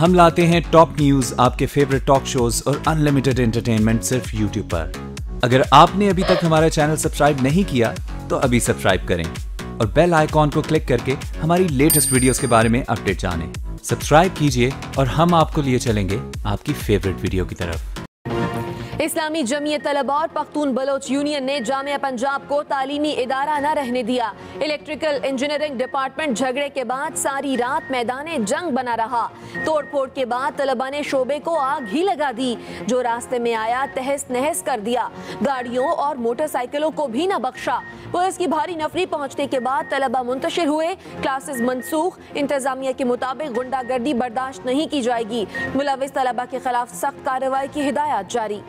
हम लाते हैं टॉप न्यूज, आपके फेवरेट टॉक शोज और अनलिमिटेड एंटरटेनमेंट सिर्फ यूट्यूब पर। अगर आपने अभी तक हमारा चैनल सब्सक्राइब नहीं किया तो अभी सब्सक्राइब करें और बेल आइकॉन को क्लिक करके हमारी लेटेस्ट वीडियोस के बारे में अपडेट जानें। सब्सक्राइब कीजिए और हम आपको लिए चलेंगे आपकी फेवरेट वीडियो की तरफ। इस्लामी जमीयत तलबा और पख्तून बलोच यूनियन ने जामिया पंजाब को तालीमी इदारा न रहने दिया। इलेक्ट्रिकल इंजीनियरिंग डिपार्टमेंट झगड़े के बाद सारी रात मैदाने जंग बना रहा। तोड़ फोड़ के बाद तलबा ने शोबे को आग ही लगा दी। जो रास्ते में आया तहस नहस कर दिया। गाड़ियों और मोटरसाइकिलों को भी न बख्शा। पुलिस की भारी नफरी पहुंचने के बाद तलबा मुंतशिर हुए। क्लासेस मनसूख। इंतजामिया के मुताबिक गुंडागर्दी बर्दाश्त नहीं की जाएगी। मुलविस तलबा के खिलाफ सख्त कार्रवाई की हिदायत जारी।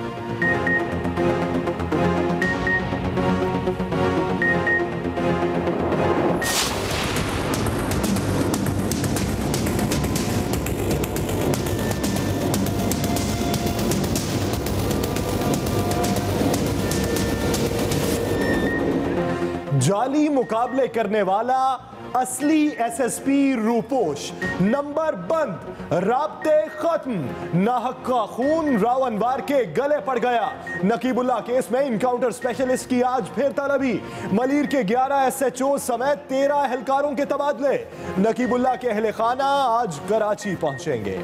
जाली मुकाबले करने वाला असली एसएसपी रूपोश, नंबर बंद, राब्ते खत्म, नाहक्का खून रावणवार के गले पड़ गया। नकीबुल्लाह केस में इनकाउंटर स्पेशलिस्ट की आज फिर तलबी। मलीर के 11 एसएचओ समेत 13 एहलकारों के तबादले। नकीबुल्लाह के अहले खाना आज कराची पहुंचेंगे।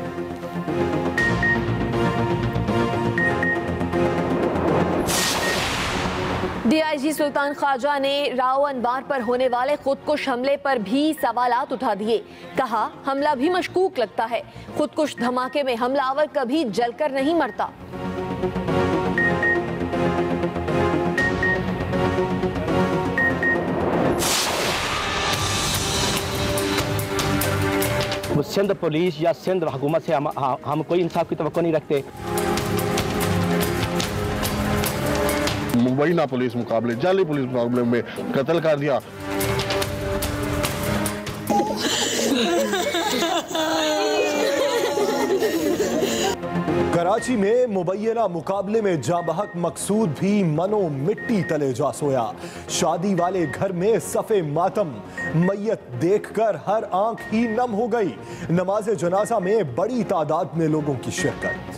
डीआईजी सुल्तान ख्वाजा ने रावणवार पर होने वाले खुदकुश हमले पर भी सवालात उठा दिए। कहा, हमला भी मशकूक लगता है। खुदकुश धमाके में हमलावर कभी जलकर नहीं मरता। वो सिंध पुलिस या सिंध हुकूमत से हम कोई इंसाफ की तवक्को नहीं रखते। मुबैना पुलिस मुकाबले, जाली पुलिस मुकाबले में कत्ल कर दिया। कराची में मुबैना मुकाबले में जाबहक मकसूद भी मनो मिट्टी तले जा सोया। शादी वाले घर में सफ़े मातम, मैयत देखकर हर आंख ही नम हो गई। नमाज जनाजा में बड़ी तादाद में लोगों की शिरकत।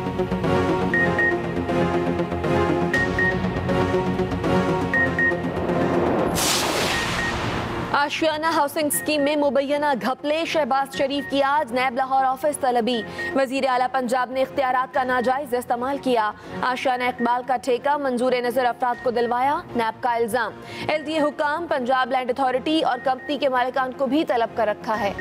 आशियाना हाउसिंग स्कीम में मुबैना घपले, शहबाज शरीफ की आज नैब लाहौर ऑफिस तलबी। वजीर आला पंजाब ने इख्तियारात का नाजायज इस्तेमाल किया। आशियाना इकबाल का ठेका मंजूर नजर अफराद को दिलवाया, नैब का इल्जाम। एलडीए हुकाम पंजाब लैंड अथॉरिटी और कंपनी के मालिकान को भी तलब कर रखा है।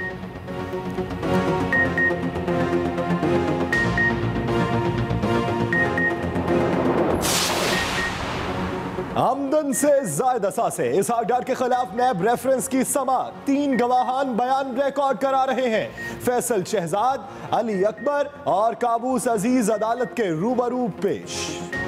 आमदन से ज़ायदा असासे, इस हकदार के खिलाफ नैब रेफरेंस की समाअत। 3 गवाहान बयान रिकॉर्ड करा रहे हैं। फैसल शहजाद, अली अकबर और काबूस अजीज अदालत के रूबरू पेश।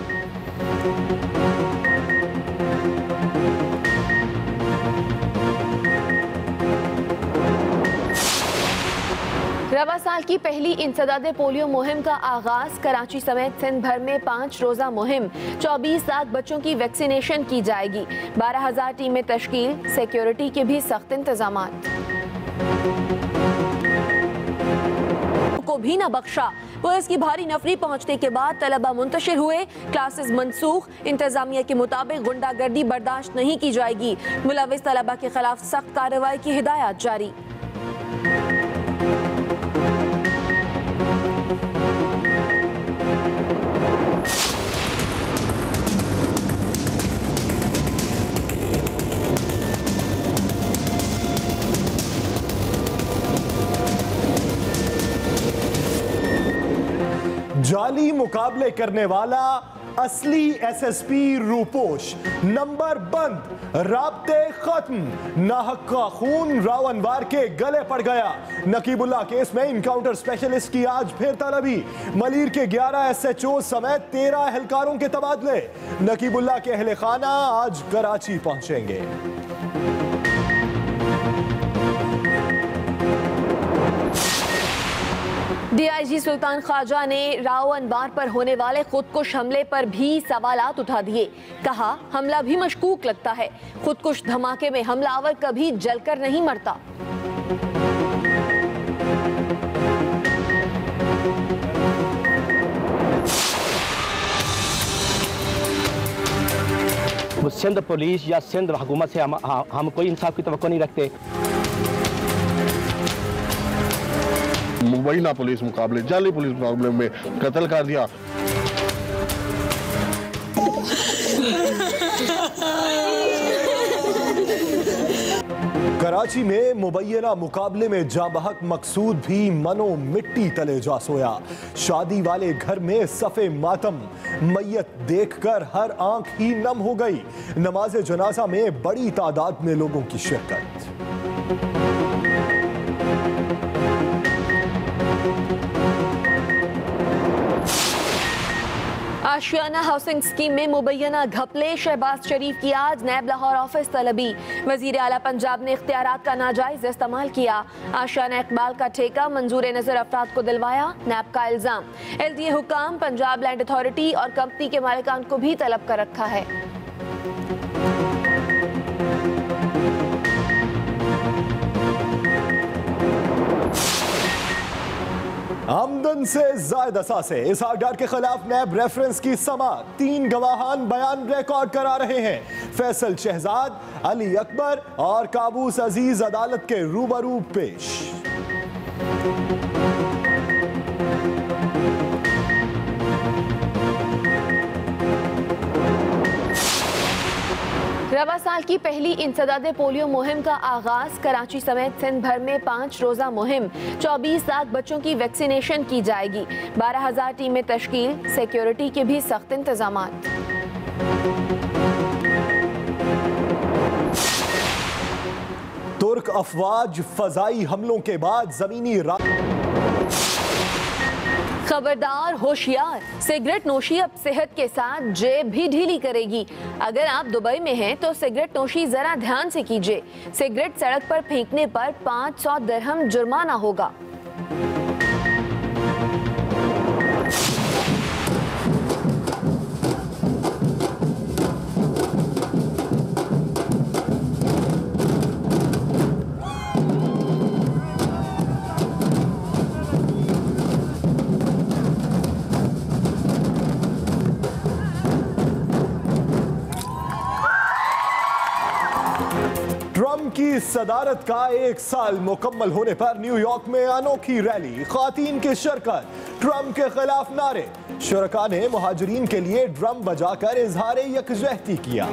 रवा साल की पहली इंसदादे पोलियो मुहिम का आगाज। कराची समेत सिंध भर में 5 रोजा मुहिम। 24 लाख बच्चों की वैक्सीनेशन की जाएगी। 12,000 टीमें तश्कील। सिक्योरिटी के भी सख्त इंतजामात। को भी न बख्शा। पुलिस की भारी नफरी पहुंचने के बाद तलबा मुंतशिर हुए। क्लासेस मनसूख। इंतजामिया के मुताबिक गुंडागर्दी बर्दाश्त नहीं की जाएगी। मुलविस तलबा के खिलाफ सख्त कार्रवाई की हिदायत जारी। जाली मुकाबले करने वाला असली एसएसपी रूपोश, नंबर बंद, राब्ते खत्म, नाहक्का खून रावणवार के गले पड़ गया। नकीबुल्लाह केस में इनकाउंटर स्पेशलिस्ट की आज फिर तलबी। मलीर के 11 एसएचओ समेत 13 एहलकारों के तबादले। नकीबुल्लाह के अहले खाना आज कराची पहुंचेंगे। डीआईजी सुल्तान ख्वाजा ने रावणवार पर होने वाले खुदकुश हमले पर भी सवालात उठा दिए। कहा, हमला भी मशकूक लगता है। खुदकुश धमाके में हमलावर कभी जलकर नहीं मरता। सिंध पुलिस या सिंध हुकूमत से हम कोई इंसाफ की तवक्को नहीं रखते। मुबैना पुलिस मुकाबले जाली पुलिस मुकाबले में कत्ल कर दिया। कराची में मुबैना मुकाबले में जाबहक मकसूद भी मनो मिट्टी तले जा सोया। शादी वाले घर में सफ़े मातम, मैयत देखकर हर आंख ही नम हो गई। नमाज जनाजा में बड़ी तादाद में लोगों की शिरकत। आशियाना हाउसिंग स्कीम में मुबैना घपले, शहबाज शरीफ की आज नैब लाहौर ऑफिस तलबी। वजीर आला पंजाब ने इख्तियारात का नाजायज इस्तेमाल किया। आशियाना इकबाल का ठेका मंजूर नजर अफराद को दिलवाया, नैब का इल्जाम। LDA हुकाम पंजाब लैंड अथॉरिटी और कंपनी के मालिकान को भी तलब कर रखा है। आमदन से जायद असासे इसहाकडार के खिलाफ नैब रेफरेंस की समाअत। 3 गवाहान बयान रिकॉर्ड करा रहे हैं। फैसल शहजाद, अली अकबर और काबूस अजीज अदालत के रूबरू पेश। रवा साल की पहली इंसदादे पोलियो मुहिम का आगाज। कराची समेत सिंध भर में 5 रोजा मुहिम। 24 लाख बच्चों की वैक्सीनेशन की जाएगी। 12,000 टीमें तश्कील, सिक्योरिटी के भी सख्त इंतजामात। तुर्क अफवाज फजाई हमलों के बाद जमीनी खबरदार, होशियार, सिगरेट नोशी अब सेहत के साथ जेब भी ढीली करेगी। अगर आप दुबई में हैं तो सिगरेट नोशी जरा ध्यान से कीजिए। सिगरेट सड़क पर फेंकने पर 500 दिरहम जुर्माना होगा। ट्रम्प की सदारत का 1 साल मुकम्मल होने पर न्यूयॉर्क में अनोखी रैली, ख़वातीन की शिरकत, ट्रम्प के खिलाफ नारे। शुरका ने मुहाजिरीन के लिए ड्रम बजाकर इजहार यकजहती किया।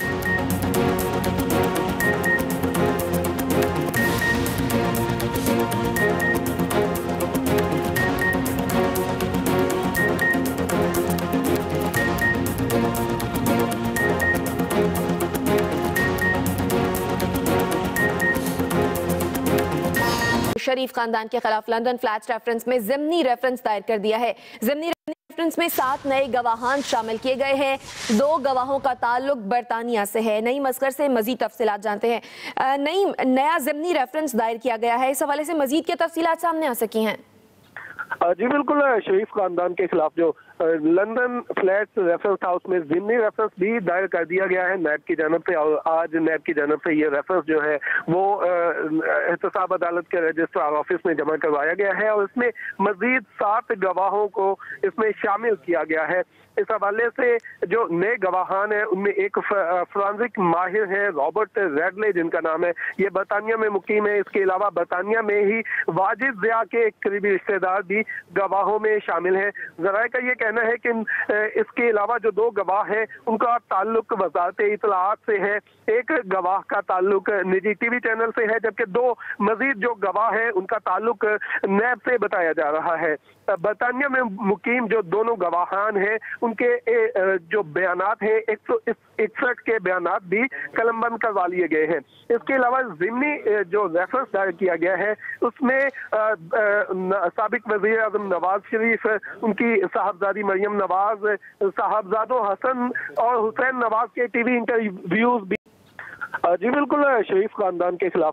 शरीफ खानदान के खिलाफ लंदन फ्लैट्स रेफरेंस में ज़िमनी रेफरेंस दायर कर दिया है। ज़िमनी रेफरेंस में 7 नए गवाहान शामिल किए गए हैं। 2 गवाहों का ताल्लुक बरतानिया से है। नई मस्कर से मजीद तफसीलात जानते हैं। नया ज़िमनी रेफरेंस दायर किया गया है, इस हवाले से मजीद क्या तफसीलात सामने आ सकी हैं? जी बिल्कुल, शरीफ खानदान के खिलाफ जो लंदन फ्लैट्स रेफरेंस हाउस में ज़िमनी रेफरेंस भी दायर कर दिया गया है नैब की जानब से। और आज नैब की जानब से ये रेफरेंस जो है वो एहतसाब अदालत के रजिस्ट्रार ऑफिस में जमा करवाया गया है और इसमें मजीद 7 गवाहों को इसमें शामिल किया गया है। इस हवाले से जो नए गवाहान हैं उनमें एक फॉरेंसिक माहिर है रॉबर्ट रेडले जिनका नाम है, ये बरतानिया में मुकीम है। इसके अलावा बरतानिया में ही वाजिद ज़िया के एक करीबी रिश्तेदार भी गवाहों में शामिल हैं। ज़राए का ये कहना है कि इसके अलावा जो 2 गवाह हैं उनका ताल्लुक वजारत इत्तलाआत से है। एक गवाह का ताल्लुक निजी TV चैनल से है, जबकि 2 मजीद जो गवाह हैं उनका ताल्लुक नैब से बताया जा रहा है। बरतानिया में मुकीम जो दोनों गवाहान हैं उनके जो बयानात हैं 161 के बयानात भी कलमबंद करवा लिए गए हैं। इसके अलावा ज़िमनी जो रेफरेंस दायर किया गया है उसमें साबिक वज़ीर आज़म नवाज शरीफ, उनकी साहबजादी मरियम नवाज, साहबजादों हसन और हुसैन नवाज के TV इंटरव्यूज भी। जी बिल्कुल, शरीफ खानदान के खिलाफ जो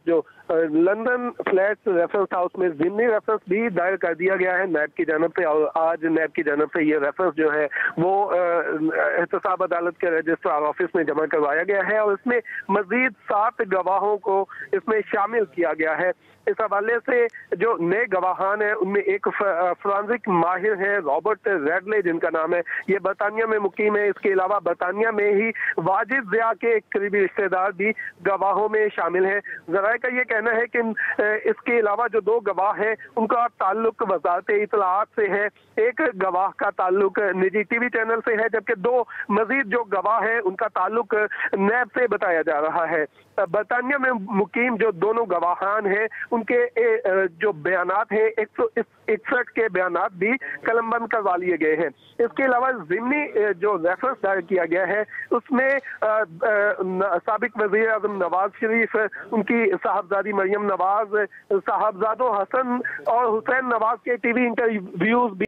लंदन फ्लैट्स रेफरेंस हाउस में ज़िमनी रेफरेंस भी दायर कर दिया गया है नैब की जानब से, और आज नैब की जानब से ये रेफरेंस जो है वो एहतसाब अदालत के रजिस्ट्रार ऑफिस में जमा करवाया गया है और इसमें मजीद 7 गवाहों को इसमें शामिल किया गया है। इस हवाले से जो नए गवाहान हैं उनमें एक फोरेंसिक माहिर है रॉबर्ट रेडले जिनका नाम है, ये बरतानिया में मुकीम है। इसके अलावा बरतानिया में ही वाजिद ज़िया के एक करीबी रिश्तेदार भी गवाहों में शामिल हैं। ज़राए का ये कहना है कि इसके अलावा जो 2 गवाह हैं उनका ताल्लुक वजारत इत्तलाआत से है, एक गवाह का ताल्लुक निजी टीवी चैनल से है, जबकि 2 मजीद जो गवाह हैं उनका ताल्लुक नैब से बताया जा रहा है। बरतानिया में मुकीम जो दोनों गवाहान हैं उनके जो बयानात हैं 161 के बयानात भी कलमबंद करवा लिए गए हैं। इसके अलावा ज़िमनी जो रेफरेंस दायर किया गया है उसमें साबिक वज़ीर आज़म नवाज शरीफ, उनकी साहबजादी मरियम नवाज, साहबजादों हसन और हुसैन नवाज के टीवी इंटरव्यूज